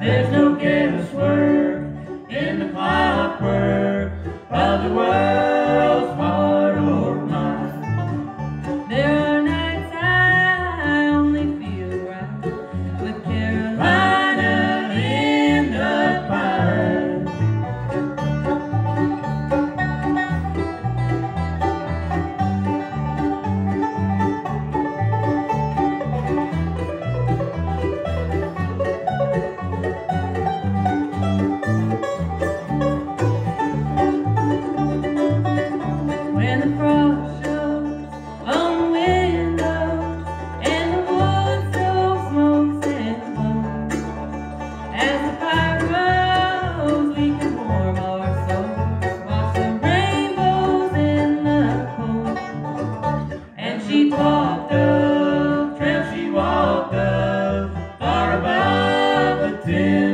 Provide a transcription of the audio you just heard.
There's no guesswork in the clockwork of the world's heart or mind. There are nights I only feel right with Carolina in the pine. When the frost shows on the windows and the wood stove smokes and foams, as the fire grows we can warm our souls, watch the rainbows in the cold. And she talked of Trail she walked up far above the tin